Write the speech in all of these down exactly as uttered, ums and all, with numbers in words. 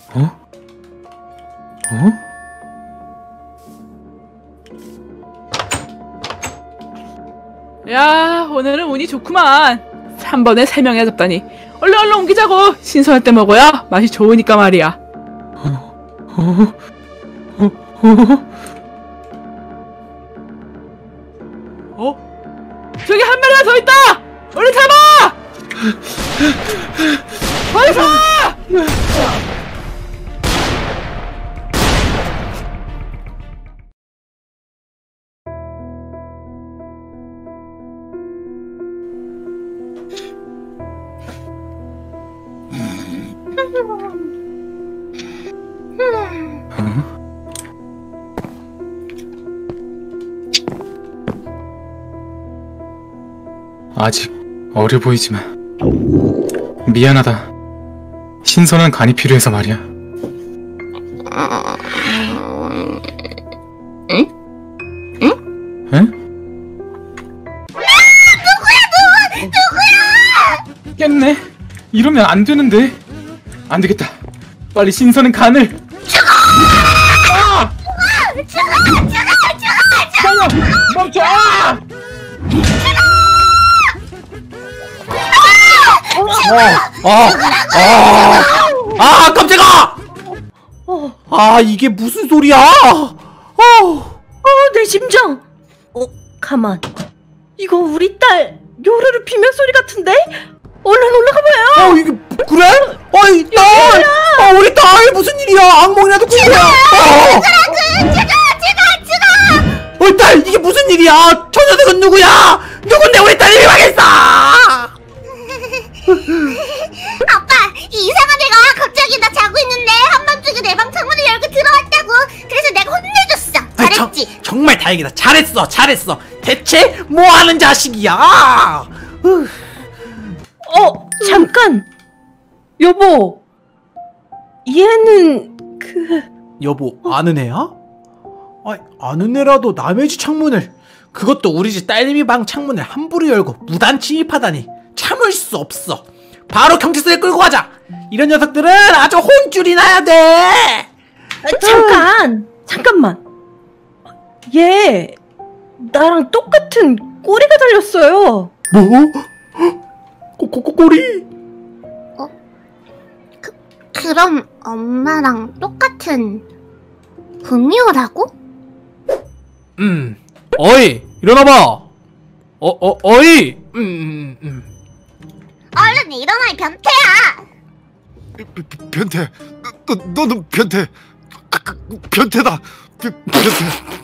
어? 어? 야, 오늘은 운이 좋구만. 한 번에 세 명이나 잡다니. 얼른 얼른 옮기자고. 신선할 때 먹어야 맛이 좋으니까 말이야. 어? 어? 어? 어? 어? 저기 한 마리가 더 있다! 얼른 잡아! 어디서! 아직 어려 보이지만 미안하다. 신선한 간이 필요해서 말이야. 응? 응? 응? 누구야 누구! 누구야! 깼네. 이러면 안 되는데. 안 되겠다. 빨리 신선한 간을. 죽어! 아! 죽어! 죽어! 죽어! 죽어! 멈춰! 아! 아, 아, 아, 깜짝아! 아, 이게 무슨 소리야? 어, 어, 내 심장! 어, 가만. 이거 우리 딸 요르르 비명 소리 같은데? 얼른 올라가봐요! 어, 이게, 그래? 어이, 딸! 어, 우리 딸! 무슨 일이야? 악몽이라도 꾼 거야? 어! 죽어! 죽어! 죽어! 어이, 딸! 이게 무슨 일이야? 저 녀석은 누구야? 누군데 우리 딸이 망했어! 아빠! 이상한 애가 갑자기 나 자고 있는데 한밤중에 내 방 창문을 열고 들어왔다고! 그래서 내가 혼내줬어! 잘했지? 아, 정, 정말 다행이다. 잘했어, 잘했어. 대체 뭐하는 자식이야? 으. 어, 잠깐! 여보! 얘는, 그... 여보, 아는 애야? 아, 아는 애라도 남의 집 창문을, 그것도 우리 집 딸내미 방 창문을 함부로 열고 무단 침입하다니 참을 수 없어. 바로 경찰서에 끌고 가자. 이런 녀석들은 아주 혼쭐이 나야 돼. 아, 잠깐! 잠깐만! 얘, 나랑 똑같은 꼬리가 달렸어요! 뭐? 꼬꼬꼬 꼬리? 그럼 엄마랑 똑같은 구미호라고? 음, 어이, 일어나봐. 어, 어, 어이. 음, 음, 음. 얼른 일어나, 이 변태야! 변태, 너, 너는 변태, 그, 그, 변태다, 변, 변태.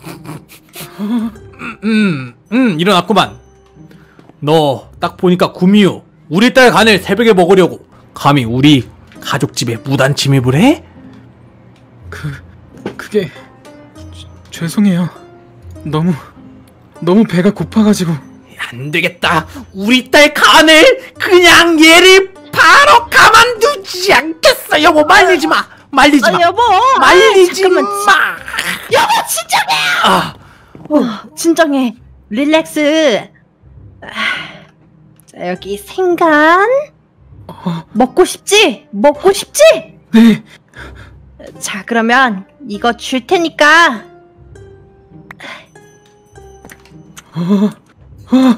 음, 음, 일어났구만. 너 딱 보니까 구미호, 우리 딸 간을 새벽에 먹으려고 감히 우리 가족집에 무단 침입을 해? 그... 그게... 죄- 죄송해요. 너무... 너무 배가 고파가지고... 안 되겠다. 우리 딸 간을 그냥 얘를 바로 가만두지 않겠어. 여보, 말리지 마. 말리지 마. 아, 여보! 말리지 아, 잠깐만. 마. 여보, 진정해! 아, 어, 진정해. 릴렉스. 아, 자, 여기 생간. 어... 먹고 싶지? 먹고 싶지? 네... 자, 그러면 이거 줄 테니까. 어... 어...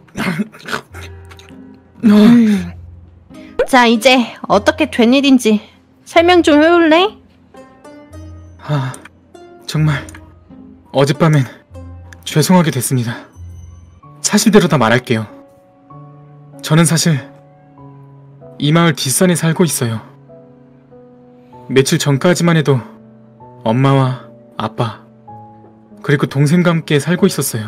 음. 자, 이제 어떻게 된 일인지 설명 좀 해볼래? 아... 정말... 어젯밤엔 죄송하게 됐습니다. 사실대로 다 말할게요. 저는 사실 이 마을 뒷산에 살고 있어요. 며칠 전까지만 해도 엄마와 아빠 그리고 동생과 함께 살고 있었어요.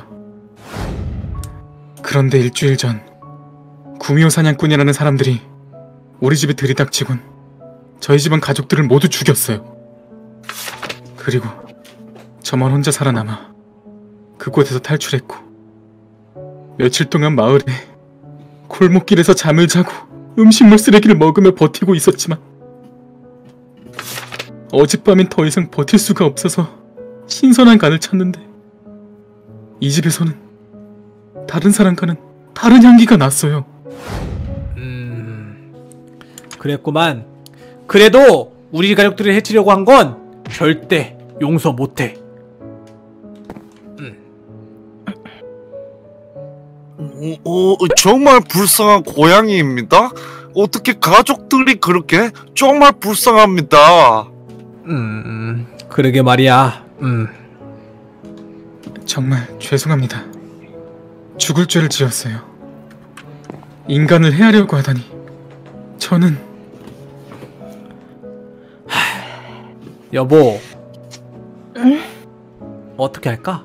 그런데 일주일 전 구미호 사냥꾼이라는 사람들이 우리 집에 들이닥치곤 저희 집안 가족들을 모두 죽였어요. 그리고 저만 혼자 살아남아 그곳에서 탈출했고 며칠 동안 마을에 골목길에서 잠을 자고 음식물 쓰레기를 먹으며 버티고 있었지만 어젯밤엔 더 이상 버틸 수가 없어서 신선한 간을 찾는데 이 집에서는 다른 사람과는 다른 향기가 났어요. 음, 그랬구만. 그래도 우리 가족들을 해치려고 한 건 절대 용서 못해. 어, 어, 정말 불쌍한 고양이입니다. 어떻게 가족들이 그렇게 정말 불쌍합니다. 음, 그러게 말이야. 음. 정말 죄송합니다. 죽을 죄를 지었어요. 인간을 해하려고 하다니. 저는 여보. 응? 어떻게 할까?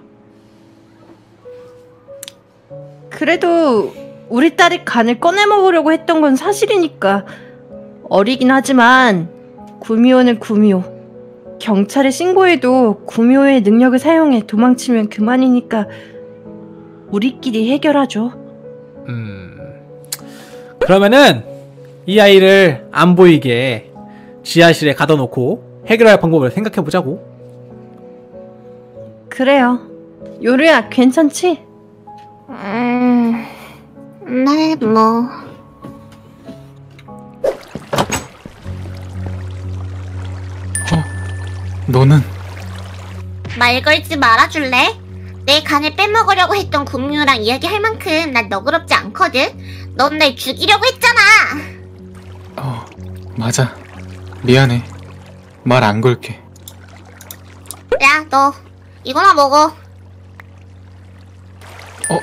그래도 우리 딸이 간을 꺼내 먹으려고 했던 건 사실이니까 어리긴 하지만 구미호는 구미호. 경찰에 신고해도 구미호의 능력을 사용해 도망치면 그만이니까 우리끼리 해결하죠. 음. 그러면은 이 아이를 안 보이게 지하실에 가둬놓고 해결할 방법을 생각해보자고. 그래요. 요루야, 괜찮지? 음... 네, 뭐... 너는 말 걸지 말아줄래? 내 간을 빼먹으려고 했던 국뮤랑 이야기할 만큼 난 너그럽지 않거든? 넌 날 죽이려고 했잖아! 어 맞아. 미안해. 말 안 걸게. 야, 너 이거나 먹어. 어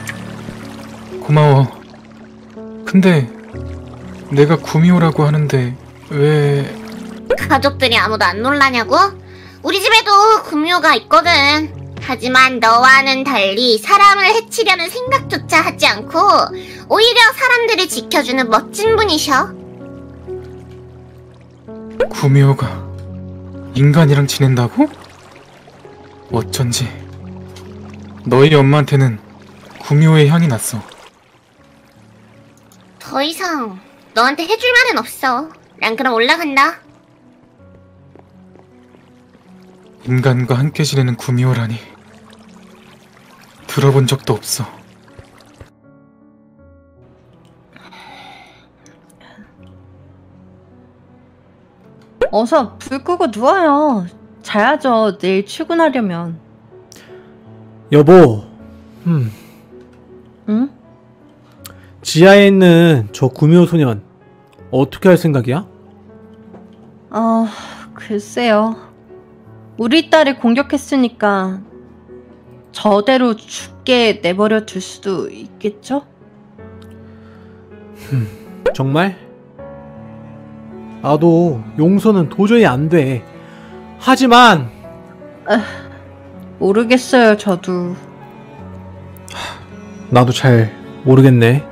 고마워. 근데 내가 구미호라고 하는데 왜... 가족들이 아무도 안 놀라냐고? 우리 집에도 구뮤가 있거든. 하지만 너와는 달리 사람을 해치려는 생각조차 하지 않고 오히려 사람들을 지켜주는 멋진 분이셔. 구미호가 인간이랑 지낸다고? 어쩐지 너희 엄마한테는 구미호의 향이 났어. 더 이상 너한테 해줄 말은 없어. 난 그럼 올라간다. 인간과 함께 지내는 구미호라니 들어본 적도 없어. 어서 불 끄고 누워요. 자야죠. 내일 출근하려면. 여보. 음. 응? 지하에 있는 저 구미호 소년 어떻게 할 생각이야? 어... 글쎄요. 우리 딸을 공격했으니까 저대로 죽게 내버려 둘 수도 있겠죠? 정말? 나도 용서는 도저히 안 돼. 하지만 모르겠어요, 저도. 나도 잘 모르겠네.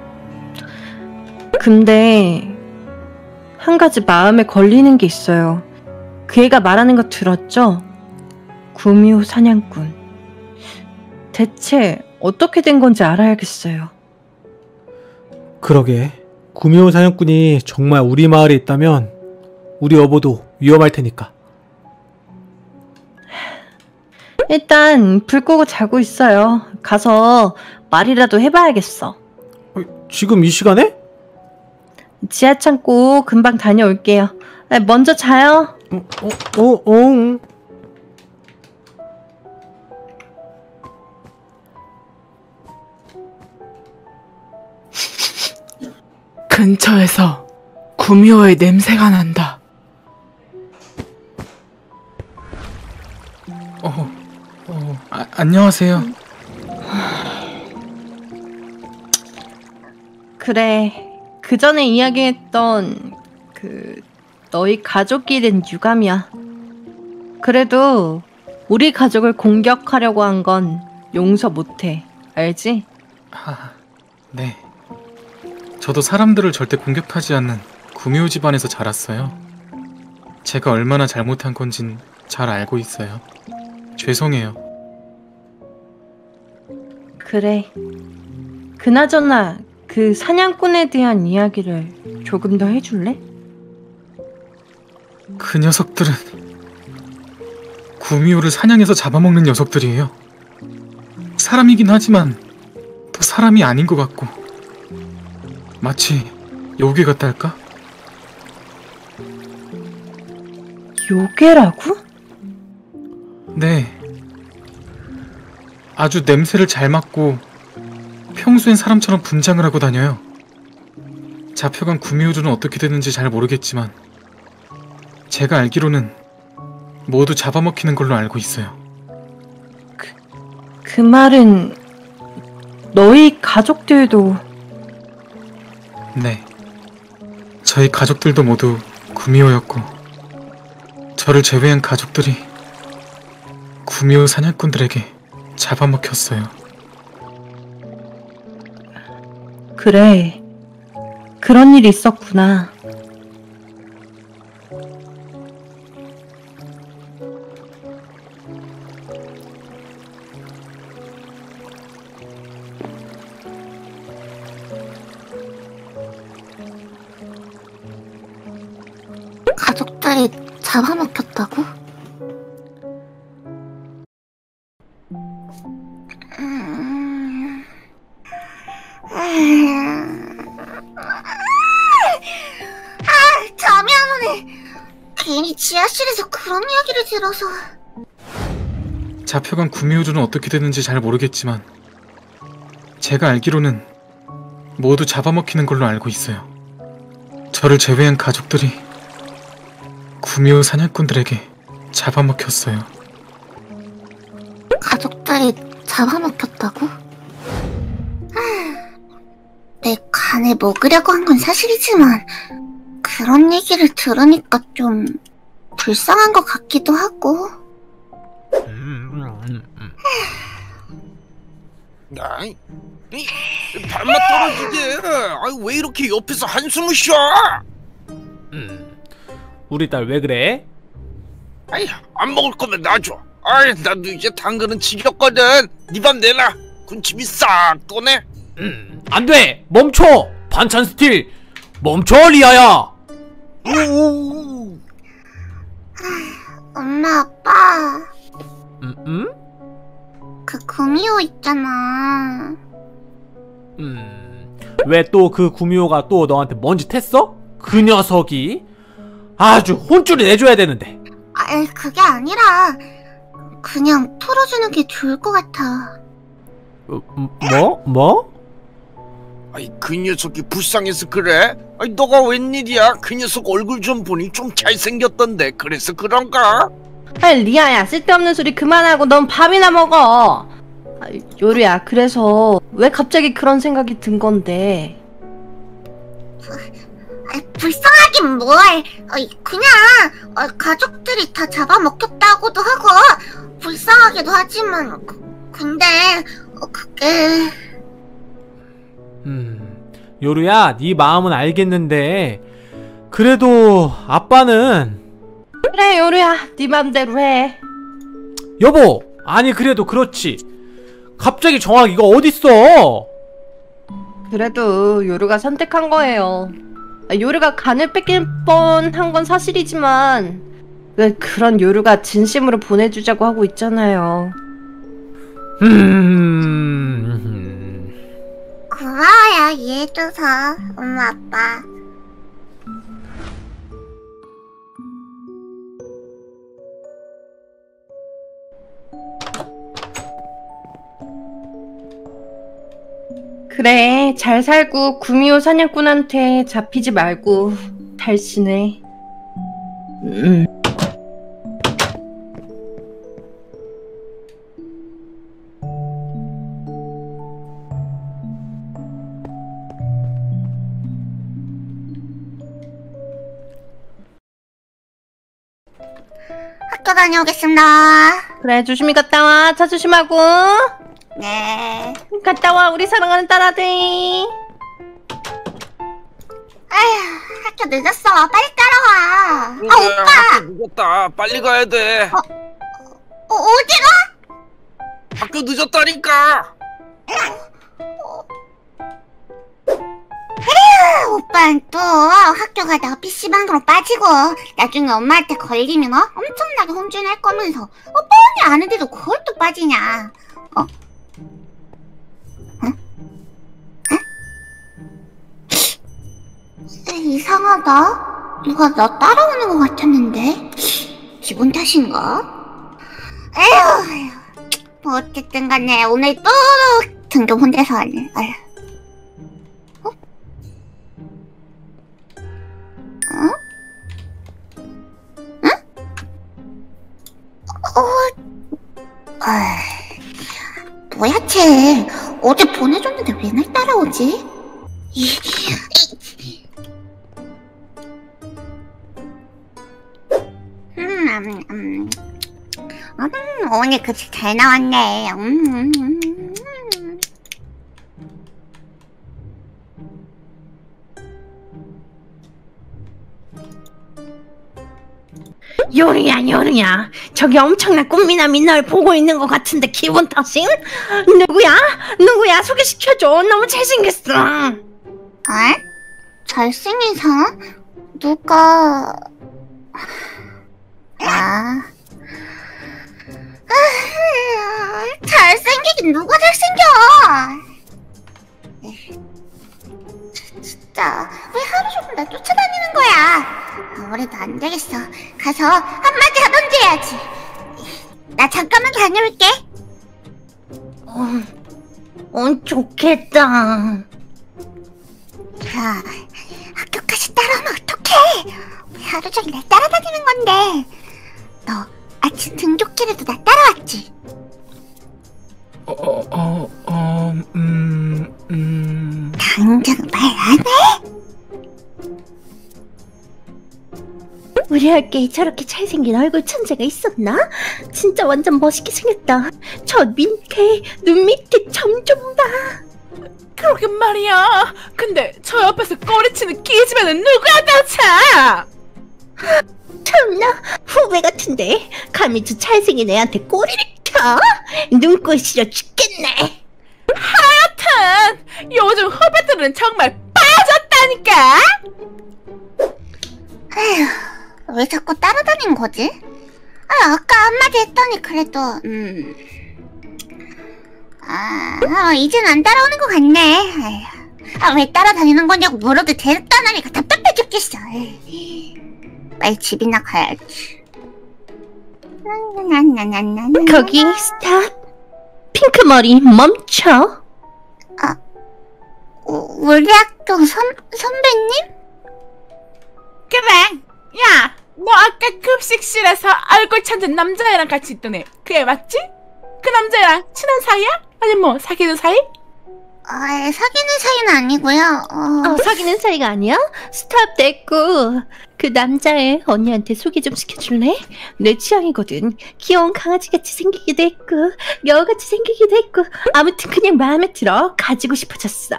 근데 한 가지 마음에 걸리는 게 있어요. 그 애가 말하는 거 들었죠? 구미호 사냥꾼. 대체 어떻게 된 건지 알아야겠어요. 그러게. 구미호 사냥꾼이 정말 우리 마을에 있다면 우리 여보도 위험할 테니까. 일단 불 끄고 자고 있어요. 가서 말이라도 해봐야겠어. 지금 이 시간에? 지하 창고 금방 다녀올게요. 먼저 자요. 어, 어, 어, 어. 근처에서 구미호의 냄새가 난다. 어, 어 아, 안녕하세요. 그래. 그 전에 이야기했던 그 너희 가족이 된 유감이야. 그래도 우리 가족을 공격하려고 한 건 용서 못해. 알지? 아, 네. 저도 사람들을 절대 공격하지 않는 구미호 집안에서 자랐어요. 제가 얼마나 잘못한 건진 잘 알고 있어요. 죄송해요. 그래. 그나저나 그 사냥꾼에 대한 이야기를 조금 더 해줄래? 그 녀석들은 구미호를 사냥해서 잡아먹는 녀석들이에요. 사람이긴 하지만 또 사람이 아닌 것 같고 마치 요괴 같달까? 요괴라고? 네. 아주 냄새를 잘 맡고 평소엔 사람처럼 분장을 하고 다녀요. 잡혀간 구미호주는 어떻게 됐는지 잘 모르겠지만 제가 알기로는 모두 잡아먹히는 걸로 알고 있어요. 그 말은 너희 가족들도... 네. 저희 가족들도 모두 구미호였고 저를 제외한 가족들이 구미호 사냥꾼들에게 잡아먹혔어요. 그래. 그런 일이 있었구나. 가족들이 잡아먹혔다고? 음... 음... 아, 잠이 안 오네. 괜히 지하실에서 그런 이야기를 들어서. 잡혀간 구미호주는 어떻게 됐는지 잘 모르겠지만 제가 알기로는 모두 잡아먹히는 걸로 알고 있어요. 저를 제외한 가족들이 구미호 사냥꾼들에게 잡아먹혔어요. 가족들이 잡아먹혔다고? 내 간에 먹으려고 한 건 사실이지만 그런 얘기를 들으니까 좀 불쌍한 것 같기도 하고. 아이, 이, 발맛 떨어지게. 아이, 왜 이렇게 옆에서 한숨을 쉬어? 음, 우리 딸 왜 그래? 아이, 안 먹을 거면 놔줘. 아이, 나도 이제 당근은 지겹거든. 네 밥 내놔. 군침이 싹 도네. 음, 안 돼! 멈춰! 반찬 스틸! 멈춰, 리아야! 오. 엄마, 아빠, 음, 음? 그 구미호 있잖아. 음, 왜 또 그 구미호가 또 너한테 뭔짓 했어? 그 녀석이 아주 혼쭐을 내줘야 되는데. 아, 그게 아니라 그냥 풀어주는 게 좋을 것 같아. 어, 뭐? 뭐? 아이, 그 녀석이 불쌍해서 그래? 아이, 너가 웬일이야? 그 녀석 얼굴 좀 보니 좀 잘생겼던데. 그래서 그런가? 아이, 리아야, 쓸데없는 소리 그만하고 넌 밥이나 먹어. 아, 요리야, 그래서 왜 갑자기 그런 생각이 든 건데? 아, 불쌍하긴 뭘. 어, 그냥 어, 가족들이 다 잡아먹혔다고도 하고 불쌍하기도 하지만 그, 근데 어, 그게... 음, 요루야, 네 마음은 알겠는데 그래도 아빠는... 그래, 요리야, 네 맘대로 해. 여보! 아니 그래도 그렇지. 갑자기 정하기가 어딨어? 그래도 요루가 선택한 거예요. 아, 요루가 간을 뺏길 뻔한 건 사실이지만 왜 그런 요루가 진심으로 보내주자고 하고 있잖아요. 음... 고마워요, 이해해줘서 엄마 아빠. 그래, 잘 살고 구미호 사냥꾼한테 잡히지 말고 잘 지내. 음. 학교 다녀오겠습니다. 그래, 조심히 갔다 와. 차 조심하고. 네. 갔다 와, 우리 사랑하는 딸아들. 아휴, 학교 늦었어. 빨리 따라와. 그래, 아, 오빠! 학교 늦었다. 빨리 가야 돼. 어, 어디가? 학교 늦었다니까. 에휴, 오빠는 또 학교 가다가 피씨방으로 빠지고 나중에 엄마한테 걸리면 어? 엄청나게 혼쭐낼 거면서 어, 뻔히 아는데도 그걸 또 빠지냐. 어? 응? 응? 이상하다. 누가 나 따라오는 것 같았는데. 기분 탓인가? 에휴, 뭐 어쨌든 간에 오늘 또 등교 혼자서 하네. 아휴. 어? 어? 응? 어? 아, 뭐야 쟤. 어제 보내줬는데 왜 날 따라오지? 이, 이. 음, 음, 음. 음, 오늘 글씨 잘 나왔네. 음, 음, 음. 요리야 요리야, 저기 엄청난 꽃미남이 널 보고 있는 것 같은데 기분 탓임? 누구야? 누구야? 소개시켜줘. 너무 잘생겼어. 어? 잘생긴 사람? 누가... 아... 아, 잘생기긴 누가 잘생겨! 진짜 왜 하루 종일 나 쫓아다니는 거야? 아무래도 안 되겠어. 가서 한마디 하던지 해야지. 나 잠깐만 다녀올게. 어, 어 좋겠다. 야, 학교까지 따라오면 어떡해? 왜 하루 종일 날 따라다니는 건데? 너 아침 등굣길에도 나 따라왔지? 어, 어, 어, 어, 음, 음. 당장 말 안 해? 우리 학교에 저렇게 잘생긴 얼굴 천재가 있었나? 진짜 완전 멋있게 생겼다. 저 밑에 눈 밑에 점 좀 봐. 그러게 말이야. 근데 저 옆에서 꼬리치는 기집애는 누구야 대체? 참나 후배 같은데 감히 저 잘생긴 애한테 꼬리를 켜? 눈꼴 시려 죽겠네. 하여튼 요즘 후배들은 정말 빠졌다니까. 에휴, 왜 자꾸 따라다닌 거지? 아, 아까 한마디 했더니 그래도 음... 아, 어, 이젠 안 따라오는 것 같네. 에휴, 아, 왜 따라다니는 거냐고 물어도 대답도 안 하니까 답답해 죽겠어. 에휴, 빨리 집이나 가야지. 거기 스탑. 핑크머리 멈춰. 아, 우, 우리 학교 선, 선배님? 그래. 야, 너 아까 급식실에서 얼굴 천진 남자애랑 같이 있던 애. 그 애 맞지? 그 남자애랑 친한 사이야? 아니 뭐 사귀는 사이? 아, 사귀는 사이는 아니고요. 어... 어, 사귀는 사이가 아니야? 스탑 됐고. 그 남자애 언니한테 소개 좀 시켜줄래? 내 취향이거든. 귀여운 강아지같이 생기기도 했고 여우같이 생기기도 했고 아무튼 그냥 마음에 들어. 가지고 싶어졌어.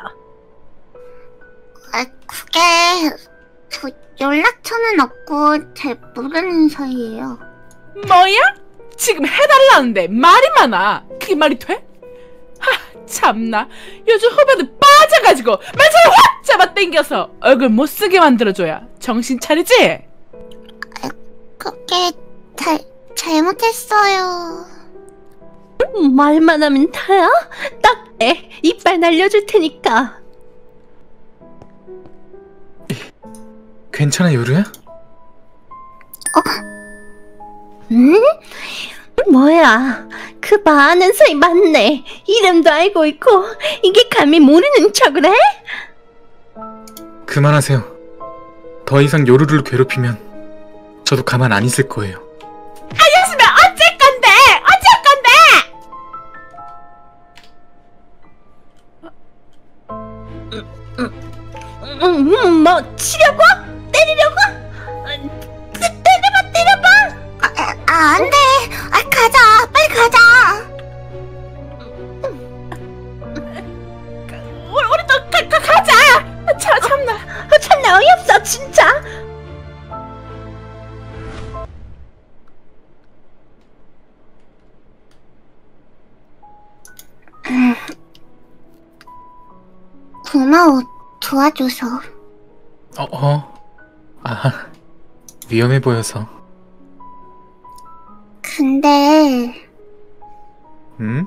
아, 그게... 저 연락처는 없고 잘 모르는 사이예요. 뭐야? 지금 해달라는데 말이 많아. 그게 말이 돼? 하, 참나. 요즘 후배들 빠져가지고 말처럼 확 잡아당겨서 얼굴 못쓰게 만들어줘야 정신 차리지? 그게... 잘... 잘못했어요. 말만 하면 다야? 딱 해. 이빨 날려줄 테니까. 괜찮아, 요루야? 응? 뭐야, 그 많은 사이 맞네. 이름도 알고 있고 이게 감히 모르는 척을 해? 그만하세요. 더 이상 요루를 괴롭히면 저도 가만 안 있을 거예요. 알려주면 어쩔 건데! 어쩔 건데! 음, 음, 뭐 치려고? 때리려고? 때, 때려봐 때려봐. 아, 아, 안 돼! 아, 가자! 빨리 가자! 우리, 우리도 가, 가, 가자! 참, 참나. 어, 참나 어이없어 진짜. 음. 고마워, 도와줘서. 어, 어. 아, 위험해 보여서. 근데... 응?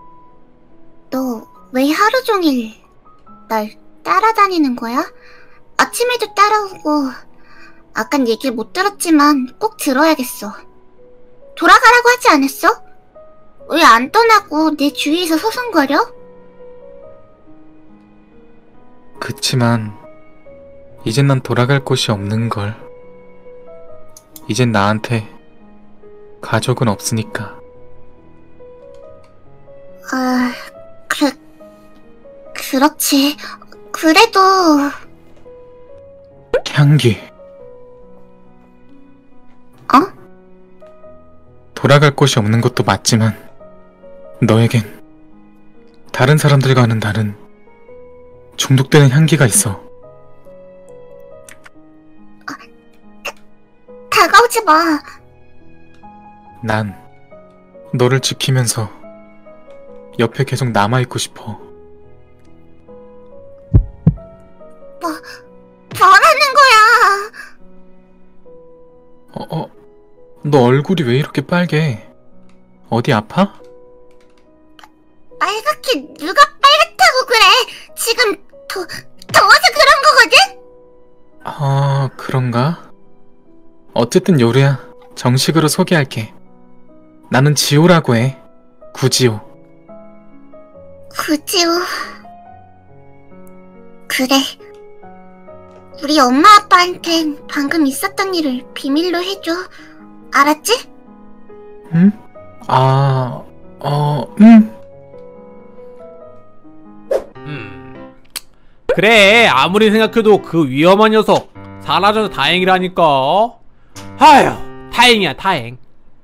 너 왜 하루 종일 날 따라다니는 거야? 아침에도 따라오고 아깐 얘기를 못 들었지만 꼭 들어야겠어. 돌아가라고 하지 않았어? 왜 안 떠나고 내 주위에서 서성거려? 그치만 이젠 난 돌아갈 곳이 없는걸. 이젠 나한테 가족은 없으니까. 아, 그, 그렇지. 그래도... 향기. 어? 돌아갈 곳이 없는 것도 맞지만 너에겐 다른 사람들과는 다른 중독되는 향기가 있어. 다가오지 마. 난 너를 지키면서 옆에 계속 남아있고 싶어. 뭐, 뭐라는 거야? 어, 어, 너 얼굴이 왜 이렇게 빨개? 어디 아파? 빨갛게 누가 빨갛다고 그래? 지금 더, 더워서 그런 거거든? 아, 그런가? 어쨌든 요루야, 정식으로 소개할게. 나는 지호라고 해. 구지호. 구지호. 그래. 우리 엄마 아빠한텐 방금 있었던 일을 비밀로 해줘. 알았지? 응? 아, 어, 응. 음. 그래, 아무리 생각해도 그 위험한 녀석 사라져서 다행이라니까. 아휴, 다행이야, 다행.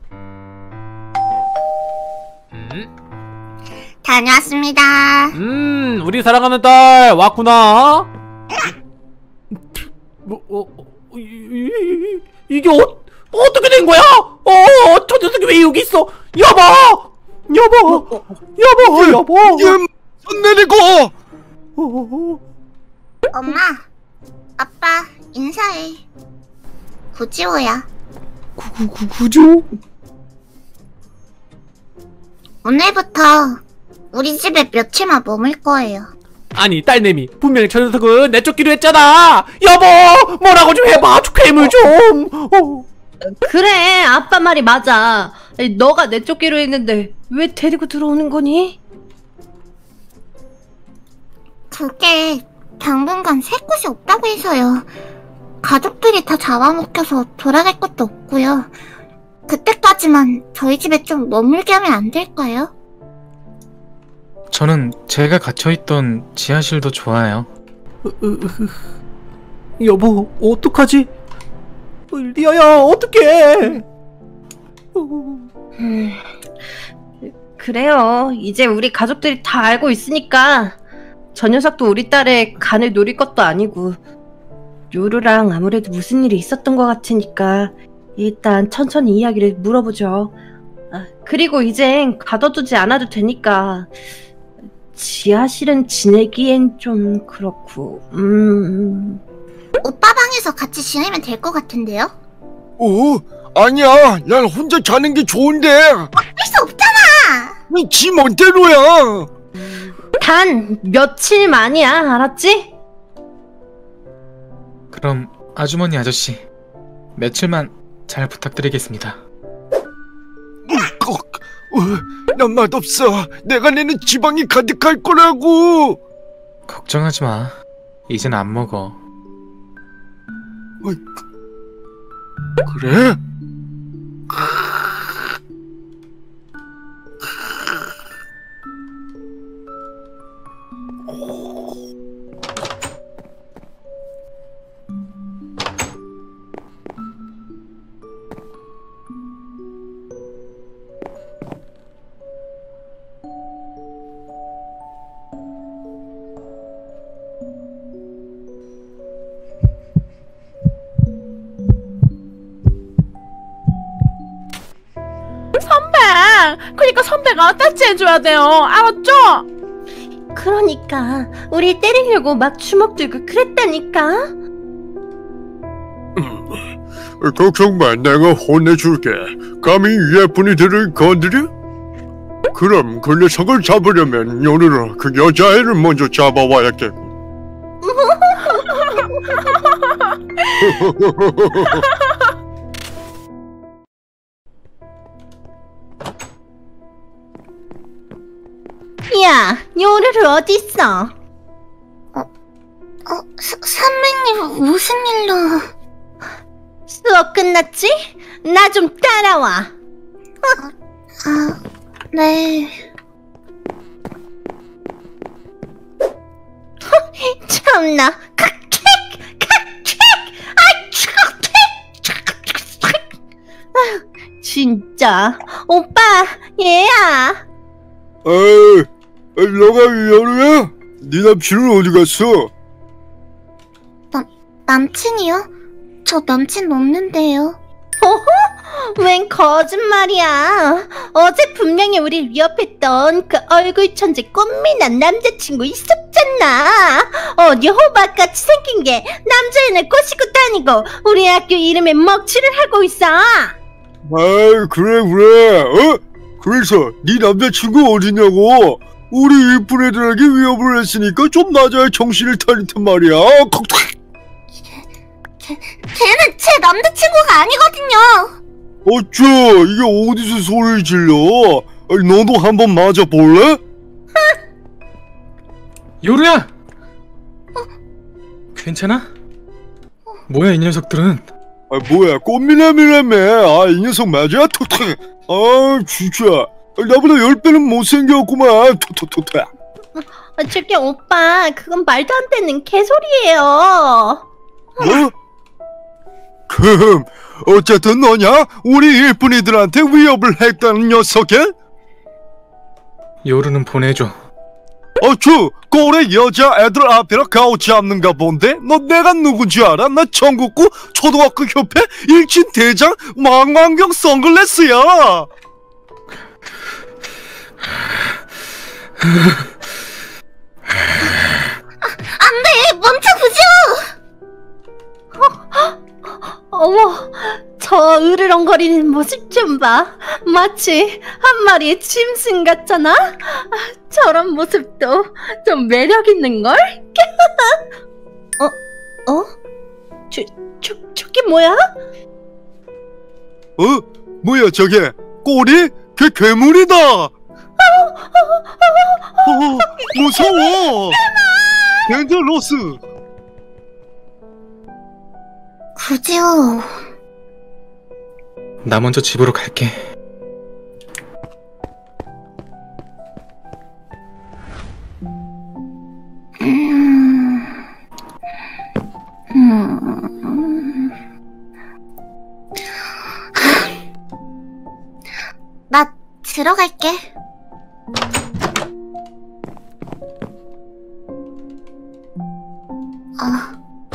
음, 다녀왔습니다. 음 우리 사랑하는 딸 왔구나. 뭐, 어, 어, 이, 이, 이, 이게 어, 어떻게 된 거야? 어, 저 녀석이 왜 여기 있어? 여보! 여보! 여보! 여보! 예, 손 내리고! 어, 어, 엄마, 아빠, 인사해. 구지호야. 구, 구, 구, 구조? 오늘부터 우리 집에 며칠만 머물 거예요. 아니, 딸내미, 분명히 저 녀석은 내쫓기로 했잖아! 여보! 뭐라고 좀 해봐! 괴물 좀! 어. 그래, 아빠 말이 맞아. 아니, 너가 내쫓기로 했는데 왜 데리고 들어오는 거니? 그게 당분간 살 곳이 없다고 해서요. 가족들이 다 잡아먹혀서 돌아갈 것도 없고요. 그때까지만 저희 집에 좀 머물게 하면 안 될까요? 저는 제가 gat혀있던 지하실도 좋아요. 여보, 어떡하지? 리아야, 어떡해? 음, 그래요. 이제 우리 가족들이 다 알고 있으니까 저 녀석도 우리 딸의 간을 노릴 것도 아니고 요루랑 아무래도 무슨 일이 있었던 것 같으니까 일단 천천히 이야기를 물어보죠. 아, 그리고 이젠 가둬두지 않아도 되니까 지하실은 지내기엔 좀 그렇고 음... 오빠 방에서 같이 지내면 될 것 같은데요? 어? 아니야, 난 혼자 자는 게 좋은데. 할 수 없잖아! 지 멋대로야. 단 며칠만이야, 알았지? 그럼 아주머니 아저씨, 며칠만 잘 부탁드리겠습니다. 꼭, 어, 난 맛없어. 내가 내는 지방이 가득할 거라고. 걱정하지 마. 이젠 안 먹어. 어, 그래? 그러니까 선배가 따지해줘야 돼요. 알았죠? 그러니까 우리 때리려고 막 주먹 들고 그랬다니까. 음, 걱정 마, 내가 혼내줄게. 감히 예쁜이들을 건드려? 그럼 그 녀석을 잡으려면 요루라 그 여자애를 먼저 잡아와야겠고. 요루루 어딨어? 어, 서, 선배님 무슨 일로? 수업 끝났지? 나 좀 따라와. 아, 네. 참나. 칵책! 칵책! 아이, 진짜. 오빠, 얘야. 에이, 너가 여루야? 네 남친은 어디 갔어? 남친이요? 저 남친 없는데요. 어허? 웬 거짓말이야. 어제 분명히 우리 위협했던 그 얼굴 천재 꽃미남 남자친구 있었잖아. 어디 호박같이 생긴 게 남자애를 꼬시고 다니고 우리 학교 이름에 먹칠을 하고 있어. 아이, 그래 그래. 어? 그래서 네 남자친구 어디냐고? 우리 이쁜 애들에게 위협을 했으니까 좀 낮아야 정신을 차리단 말이야. 걔는 제 남자친구가 아니거든요. 어쭈, 이게 어디서 소리를 질러? 아니, 너도 한번 맞아볼래? 요루야! 괜찮아? 뭐야 이 녀석들은? 아, 뭐야, 꽃미남이라며. 아, 이 녀석 맞아? 톡톡. 아, 진짜. 아, 나보다 열 배는 못생겼구만. 톡톡톡톡. 어, 저기 오빠, 그건 말도 안 되는 개소리예요. 뭐? 금, 어쨌든 너냐? 우리 일꾼이들한테 위협을 했다는 녀석이? 요루는 보내줘. 어쭈, 꼴에 여자애들 앞이라 가오치 않는가 본데? 너 내가 누군지 알아? 나 전국구 초등학교 협회 일진 대장 망원경 선글라스야. 안돼, 멈춰 부지오. 어머, 저 으르렁거리는 모습 좀 봐. 마치 한 마리의 짐승 같잖아? 아, 저런 모습도 좀 매력 있는걸? 어? 어? 저, 저, 저게 뭐야? 어? 뭐야 저게? 꼬리? 걔 괴물이다. 어, 무서워. 덴저로스. 부지오. 나 먼저 집으로 갈게. 음... 음... 나 들어갈게. 아,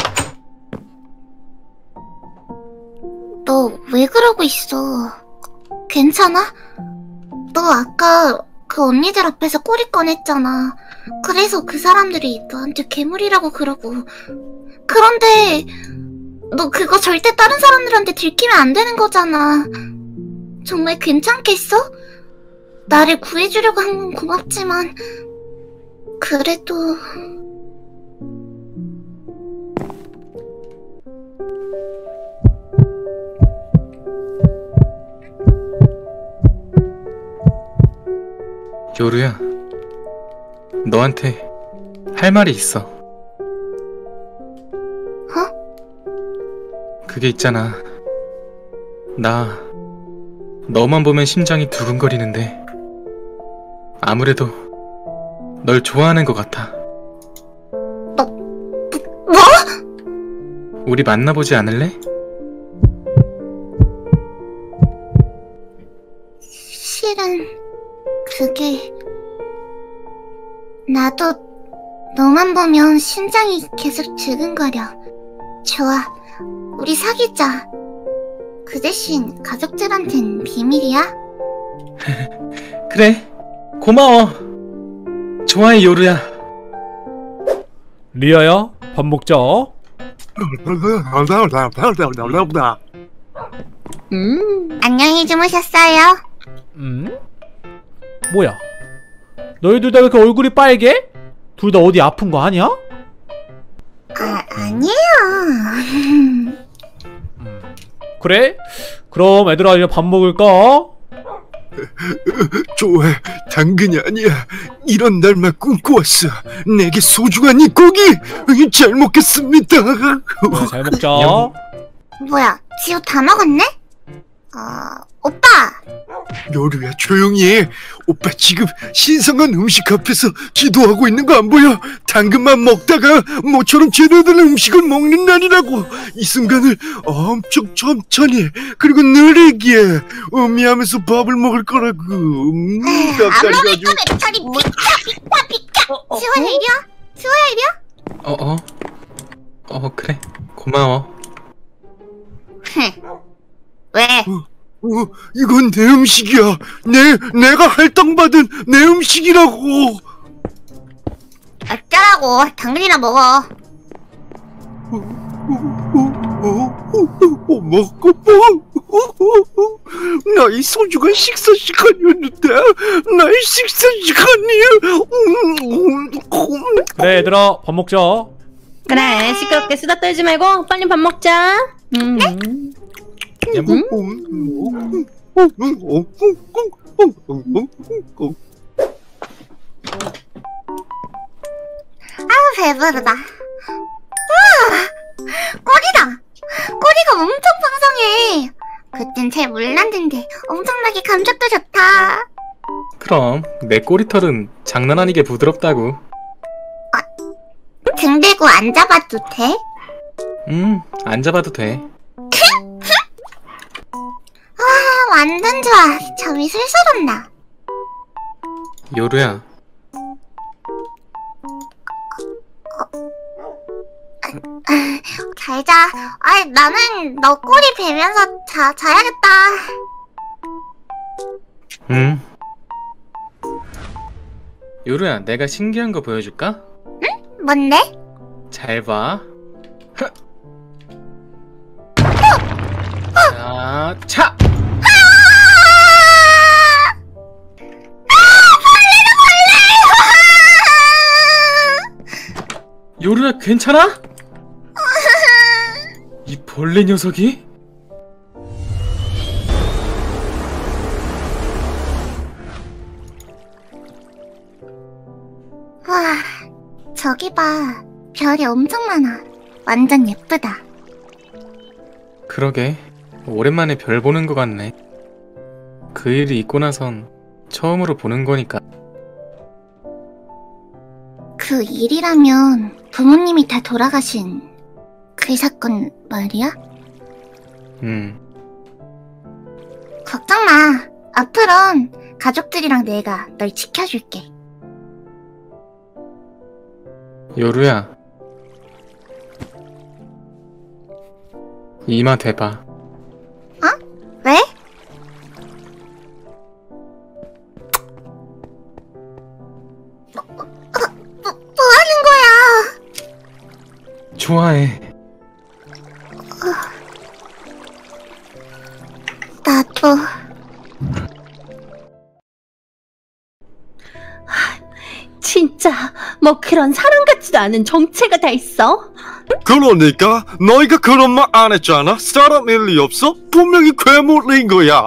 너 왜 그러고 있어? 괜찮아? 너 아까 그 언니들 앞에서 꼬리 꺼냈잖아. 그래서 그 사람들이 너한테 괴물이라고 그러고. 그런데 너 그거 절대 다른 사람들한테 들키면 안 되는 거잖아. 정말 괜찮겠어? 나를 구해주려고 한 건 고맙지만 그래도... 요루야, 너한테 할 말이 있어. 어? 그게 있잖아. 나 너만 보면 심장이 두근거리는데 아무래도 널 좋아하는 것 같아. 너... 뭐? 우리 만나보지 않을래? 실은... 그게... 나도 너만 보면 심장이 계속 두근거려. 좋아, 우리 사귀자. 그 대신 가족들한텐 비밀이야? 그래, 고마워. 좋아해 요루야. 리아야, 밥 먹자. 음, 안녕히 주무셨어요? 음? 뭐야? 너희 둘 다 왜 이렇게 얼굴이 빨개? 둘 다 어디 아픈 거 아니야? 아, 아니에요. 그래? 그럼 애들아 이제 밥 먹을까? 좋아, 당근이 아니야. 이런 날만 꿈꿔왔어. 내게 소중한 이 고기 잘 먹겠습니다. 네, 잘 먹자. 뭐야, 지호 다 먹었네? 어, 오빠! 요루야, 조용히 해. 오빠 지금 신성한 음식 앞에서 기도하고 있는 거 안 보여? 당근만 먹다가 모처럼 제대로 된 음식을 먹는 날이라고. 이 순간을 엄청 천천히 그리고 느리게 음미하면서 밥을 먹을 거라고. 음, 안 닭다리 먹으니까 가지고. 내 차리 비켜, 비켜, 비켜! 지호야, 이리와. 지호야, 이리와. 어어 어 그래 고마워. 왜? 어, 이건 내 음식이야. 내, 내가 할당받은 내 음식이라고. 어쩌라고. 당근이나 먹어. 어, 어, 어, 어, 먹고 뭐? 나의 소중한 식사 시간이었는데, 나의 식사 시간이. 그래 얘들아 밥 먹자. 그래 시끄럽게 수다 떨지 말고 빨리 밥 먹자. 음. 아우, 배부르다. 우와! 꼬리다! 꼬리가 엄청 풍성해. 그땐 잘 몰랐는데 엄청나게 감촉도 좋다. 그럼 내 꼬리털은 장난 아니게 부드럽다고. 등 대고 앉아봐도 돼? 음, 안 잡아도 돼. 아, 완전 좋아. 잠이 슬슬 온다. 요루야, 잘 자. 아이, 나는 너 꼬리 베면서 자, 자야겠다. 응. 요루야, 내가 신기한 거 보여줄까? 뭔데? 잘 봐. 자, 차! 요루야, 괜찮아? 이 벌레 녀석이? 와, 저기 봐. 별이 엄청 많아. 완전 예쁘다. 그러게, 오랜만에 별 보는 것 같네. 그 일이 있고 나선 처음으로 보는 거니까. 그 일이라면 부모님이 다 돌아가신 그 사건 말이야? 음, 걱정 마. 앞으론 가족들이랑 내가 널 지켜줄게. 요루야, 이마 대봐. 왜? 뭐, 뭐, 뭐 하는 거야? 좋아해. 나도. 진짜 뭐 그런 사람 같지도 않은 정체가 다 있어? 그러니까 너희가 그런 말 안 했잖아. 사람 일리 없어? 분명히 괴물인 거야.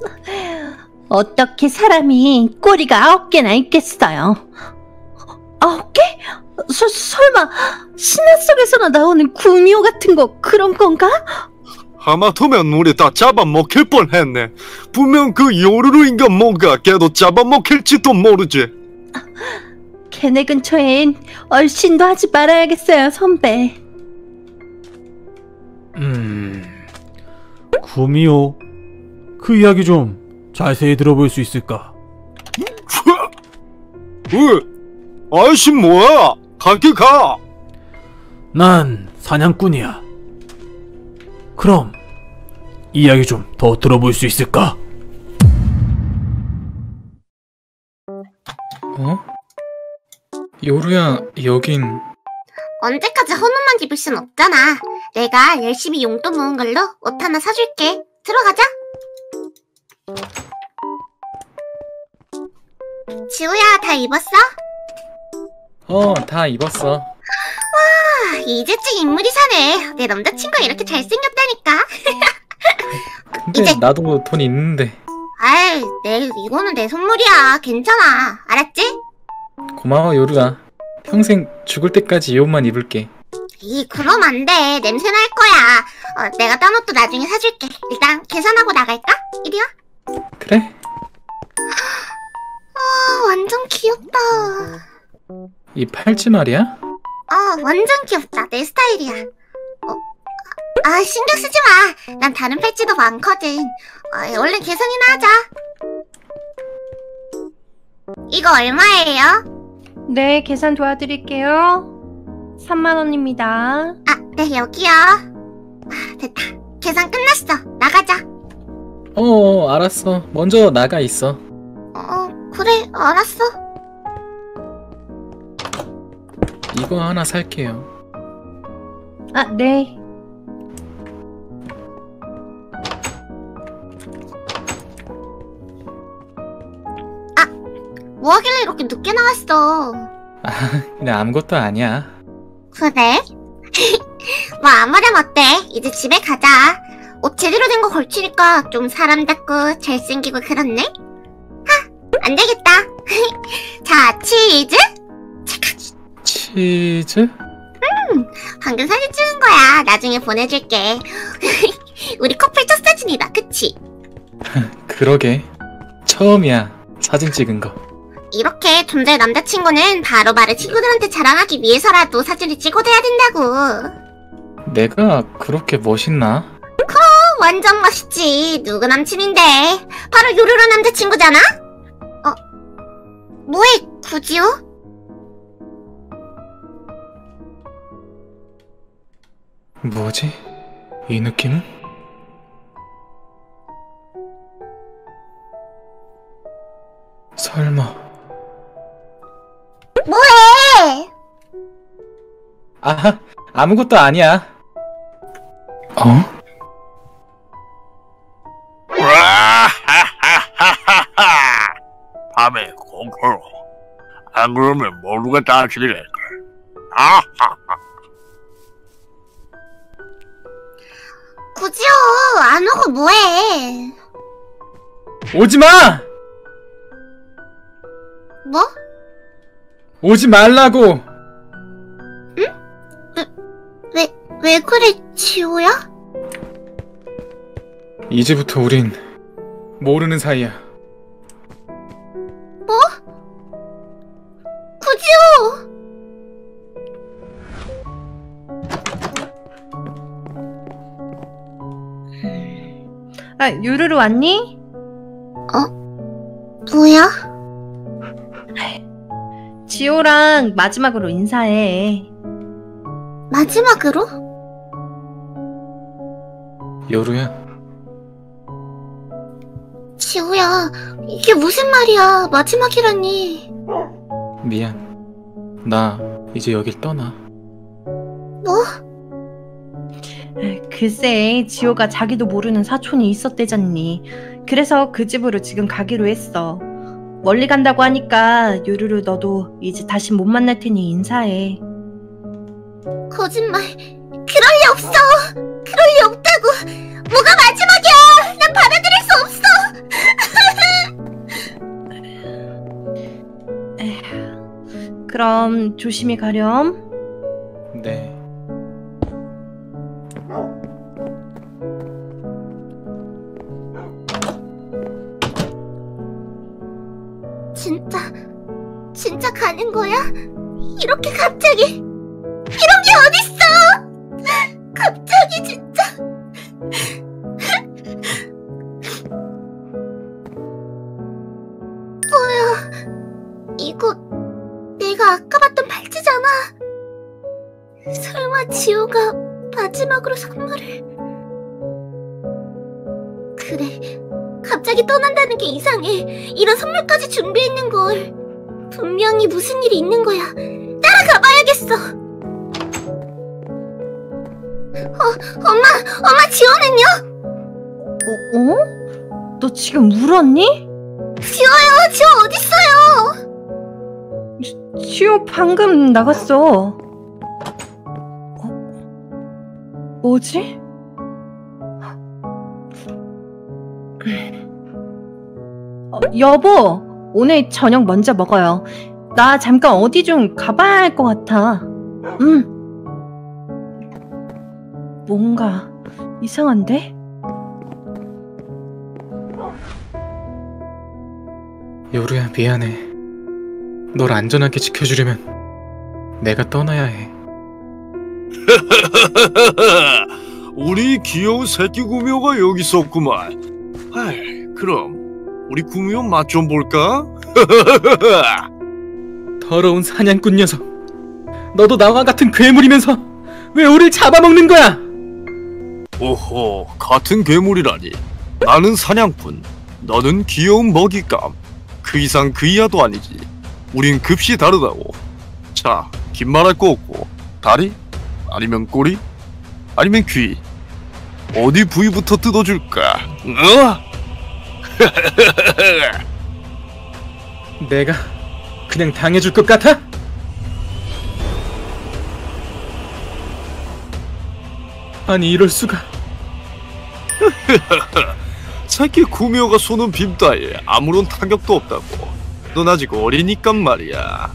어떻게 사람이 꼬리가 아홉 개나 있겠어요? 아홉 개? 서, 설마 신화 속에서나 나오는 구미호 같은 거 그런 건가? 하마터면 우리 다 잡아먹힐 뻔했네. 분명 그 요루루인가 뭔가 걔도 잡아먹힐지도 모르지. 걔네 근처엔 얼씬도 하지 말아야겠어요, 선배. 음... 구미호 그 이야기 좀 자세히 들어볼 수 있을까? 왜? 아이씨 뭐야? 가게 가. 난 사냥꾼이야. 그럼 이야기 좀 더 들어볼 수 있을까? 어? 요루야, 여긴... 언제까지 헌옷만 입을 순 없잖아. 내가 열심히 용돈 모은 걸로 옷 하나 사줄게. 들어가자. 지우야, 다 입었어? 어, 다 입었어. 아, 이제쯤 인물이 사네. 내 남자친구가 이렇게 잘생겼다니까. 근데 이제- 나도 돈 있는데. 아이, 내, 이거는 내 선물이야. 괜찮아. 알았지? 고마워 요루라. 평생 죽을 때까지 이 옷만 입을게. 이, 그럼 안 돼. 냄새 날 거야. 어, 내가 딴 옷도 나중에 사줄게. 일단 계산하고 나갈까? 이리 와. 그래? 아, 완전 귀엽다. 이 팔찌 말이야? 어, 완전 귀엽다. 내 스타일이야. 어, 아, 신경 쓰지 마. 난 다른 팔찌도 많거든. 어, 얼른 계산이나 하자. 이거 얼마예요? 네, 계산 도와드릴게요. 삼만 원입니다. 아, 네, 여기요. 아, 됐다. 계산 끝났어. 나가자. 어 알았어. 먼저 나가 있어. 어, 그래, 알았어. 이거 하나 살게요. 아, 네. 뭐 하길래 이렇게 늦게 나왔어? 아 그냥 아무것도 아니야. 그래? 뭐 아무렴 어때? 이제 집에 가자. 옷 제대로 된 거 걸치니까 좀 사람답고 잘생기고 그렇네? 하! 안 되겠다. 자, 치즈? 잠깐. 치즈? 방금 사진 찍은 거야. 나중에 보내줄게. 우리 커플 첫 사진이다. 그치? 그러게. 처음이야. 사진 찍은 거. 이렇게 존재의 남자친구는 바로바로 친구들한테 자랑하기 위해서라도 사진을 찍어둬야 된다고. 내가 그렇게 멋있나? 어, 완전 멋있지. 누구 남친인데. 바로 요루루 남자친구잖아? 어, 뭐해, 구지호? 뭐지? 이 느낌은? 설마. 뭐해? 아, 아무것도 아니야. 어? 밤에 공포로 안 그러면 모두가 다 죽이랄걸. 아하하. 구지호, 안 오고 뭐해? 오지 마! 뭐? 오지 말라고! 왜, 왜 그래, 지호야? 이제부터 우린 모르는 사이야. 뭐? 구지호! 아, 요루루 왔니? 뭐야? 지호랑 마지막으로 인사해. 마지막으로? 요루야, 지호야, 이게 무슨 말이야? 마지막이라니. 미안. 나 이제 여길 떠나. 뭐? 글쎄, 지호가 자기도 모르는 사촌이 있었대잖니. 그래서 그 집으로 지금 가기로 했어. 멀리 간다고 하니까 요루루 너도 이제 다시 못 만날 테니 인사해. 거짓말. 그럴 리 없어. 그럴 리 없다고. 뭐가 마지막이야. 난 받아들일 수 없어. 그럼 조심히 가렴. 네. 진짜, 진짜 가는 거야? 이렇게 갑자기. 이런 게 어딨어. 갑자기 진짜. 뭐야. 이거 내가 아까 봤던 팔찌잖아. 설마 지호가 마지막으로 선물을. 그래, 갑자기 떠난다는 게 이상해. 이런 선물까지 준비했는걸. 분명히 무슨 일이 있는 거야. 따라가 봐야겠어. 어, 엄마, 엄마 지호는요? 어? 어? 너 지금 울었니? 지호요, 지호 어딨어요? 지호 방금 나갔어. 어? 뭐지? 어, 여보, 오늘 저녁 먼저 먹어요. 나 잠깐 어디 좀 가봐야 할 것 같아. 응. 뭔가 이상한데? 요루야, 미안해. 널 안전하게 지켜주려면 내가 떠나야 해. 우리 귀여운 새끼 구미호가 여기 있었구만. 아이, 그럼 우리 구미호 맛 좀 볼까? 더러운 사냥꾼 녀석. 너도 나와 같은 괴물이면서 왜 우릴 잡아먹는 거야? 오호, 같은 괴물이라니. 나는 사냥꾼, 너는 귀여운 먹잇감. 그 이상 그 이하도 아니지. 우린 급시 다르다고. 자, 긴 말할 거 없고 다리? 아니면 꼬리? 아니면 귀? 어디 부위부터 뜯어줄까? 어? 내가 그냥 당해줄 것 같아? 아니, 이럴 수가. 새끼 구미호가 쏘는 빔 따위에 아무런 타격도 없다고. 넌 아직 어리니깐 말이야.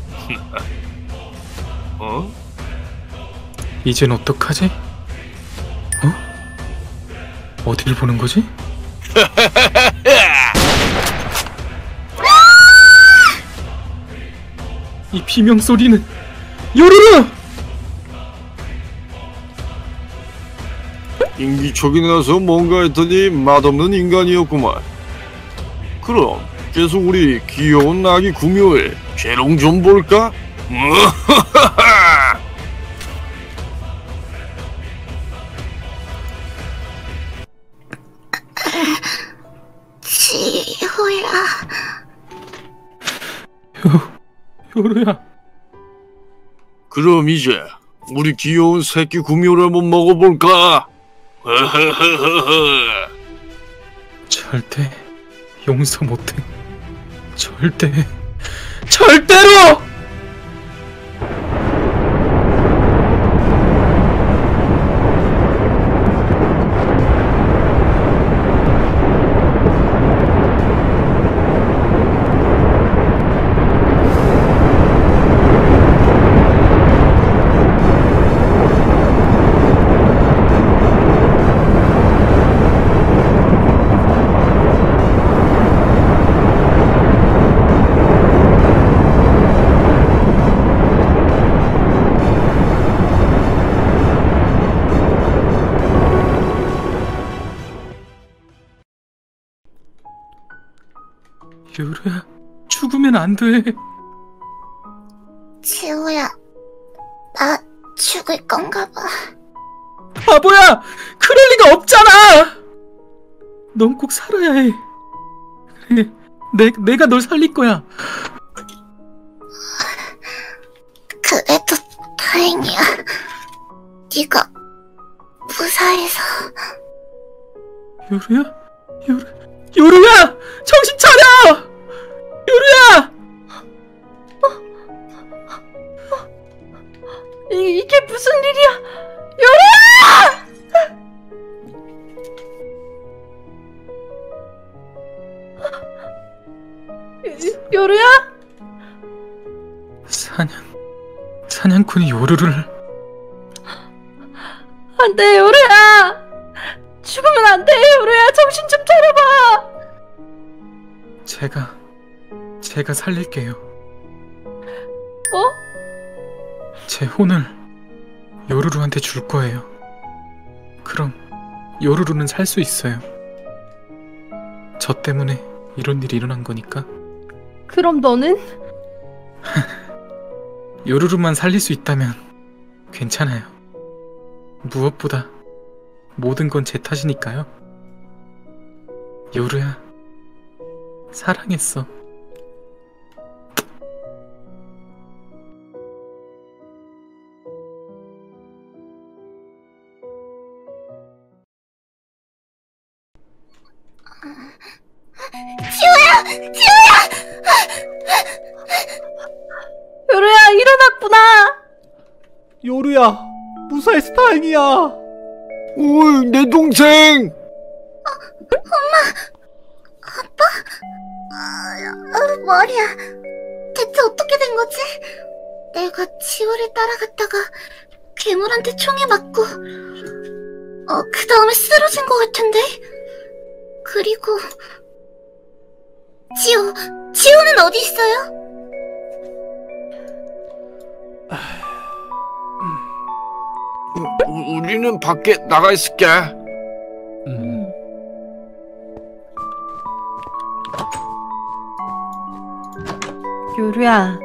어? 이젠 어떡하지? 어? 어디를 보는 거지? 이 비명 소리는 요루루! 인기척이 나서 뭔가 했더니 맛없는 인간이었구만. 그럼 계속 우리 귀여운 아기 구미호의 재롱 좀 볼까? 지호야. 요, 요루야. 그럼 이제 우리 귀여운 새끼 구미호를 한번 먹어볼까? 절대 용서 못해. 절대, 절대로! 요루야, 죽으면 안 돼. 지호야, 나 죽을 건가 봐. 바보야! 그럴 리가 없잖아! 넌 꼭 살아야 해. 그래, 내, 내가 널 살릴 거야. 그래도 다행이야. 네가 무사해서. 요루야? 요루, 요루야! 정신 차려! 요루야! 이, 이게 무슨 일이야? 요루야! 요- 요루야? 사냥, 사냥꾼이 요루를. 안 돼, 요루야! 죽으면 안 돼, 요루야! 정신 좀 차려봐! 제가, 제가 살릴게요. 뭐? 제 혼을 요루루한테 줄 거예요. 그럼 요루루는 살 수 있어요. 저 때문에 이런 일이 일어난 거니까. 그럼 너는? 요루루만 살릴 수 있다면 괜찮아요. 무엇보다 모든 건 제 탓이니까요. 요루야, 사랑했어. 지호야! 지호야! 요루야, 일어났구나! 요루야, 무사해서 다행이야. 어이, 내 동생! 아, 머리야. 대체 어떻게 된 거지? 내가 지호를 따라갔다가 괴물한테 총에 맞고 어, 그 다음에 쓰러진 것 같은데? 그리고 지호, 지호는 어디 있어요? 우, 우리는 밖에 나가 있을게. 음. 요루야,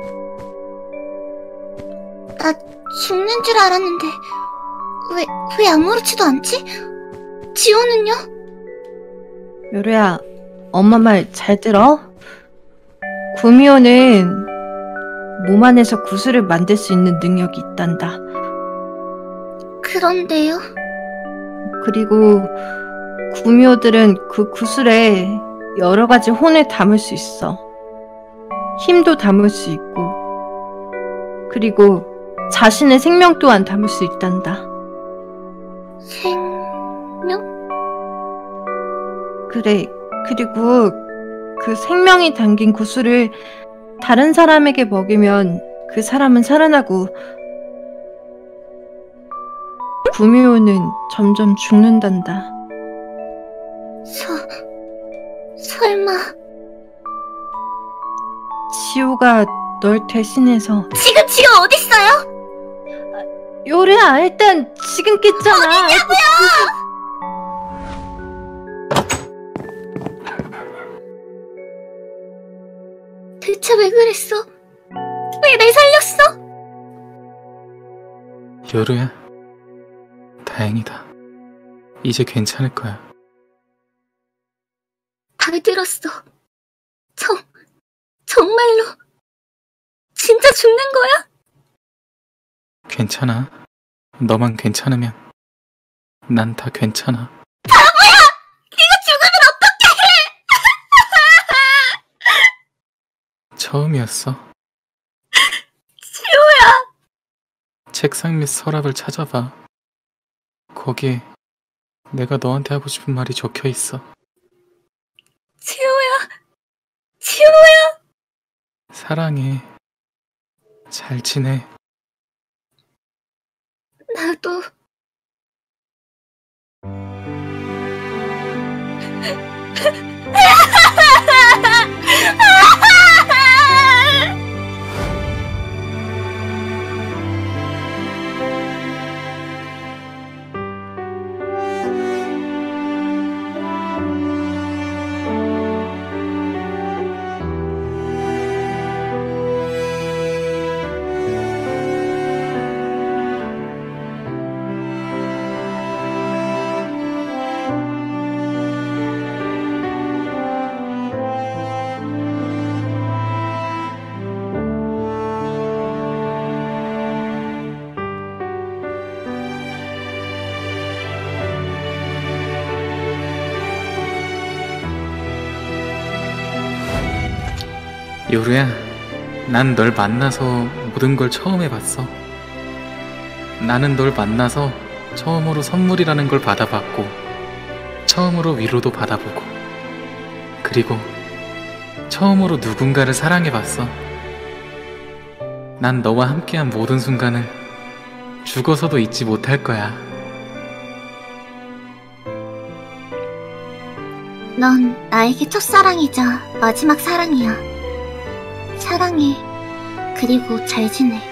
나 죽는 줄 알았는데 왜, 왜 아무렇지도 않지? 지호는요? 요루야, 엄마 말 잘 들어? 구미호는 몸 안에서 구슬을 만들 수 있는 능력이 있단다. 그런데요? 그리고 구미호들은 그 구슬에 여러 가지 혼을 담을 수 있어. 힘도 담을 수 있고, 그리고 자신의 생명 또한 담을 수 있단다. 생명? 그래, 그리고 그 생명이 담긴 구슬을 다른 사람에게 먹이면 그 사람은 살아나고, 구미호는 점점 죽는단다. 서... 설마... 지호가 널 대신해서. 지금 지호 어딨어요? 요리야, 일단 지금 깼잖아. 대체 왜 그랬어? 왜 날 살렸어? 요루야, 다행이다. 이제 괜찮을 거야. 다 들었어. 정... 정말로... 진짜 죽는 거야? 괜찮아. 너만 괜찮으면 난 다 괜찮아. 네가 죽으면 어떡해! 처음이었어. 지호야! 책상 밑 서랍을 찾아봐. 거기에 내가 너한테 하고 싶은 말이 적혀 있어. 지호야! 지호야! 사랑해. 잘 지내. 나도... 요루야, 난 널 만나서 모든 걸 처음 해봤어. 나는 널 만나서 처음으로 선물이라는 걸 받아봤고, 처음으로 위로도 받아보고, 그리고 처음으로 누군가를 사랑해봤어. 난 너와 함께한 모든 순간을 죽어서도 잊지 못할 거야. 넌 나에게 첫사랑이자 마지막 사랑이야. 사랑해. 그리고 잘 지내.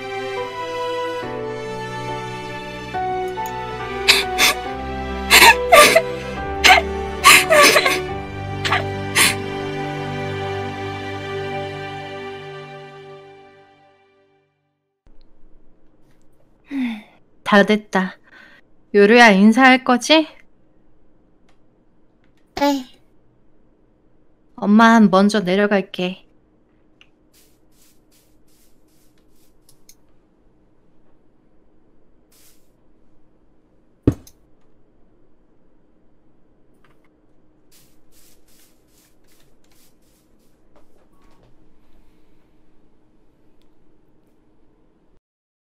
다 됐다. 요루야, 인사할 거지? 네. 엄마 먼저 내려갈게.